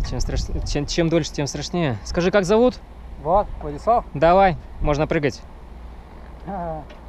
Чем дольше, тем страшнее. Скажи, как зовут? Вот, Владислав. Давай, можно прыгать.